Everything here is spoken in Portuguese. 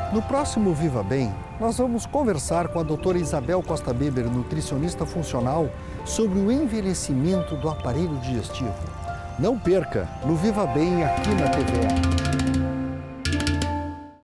No próximo Viva Bem, nós vamos conversar com a doutora Isabel Costa Beber, nutricionista funcional, sobre o envelhecimento do aparelho digestivo. Não perca, no Viva Bem aqui na TVE.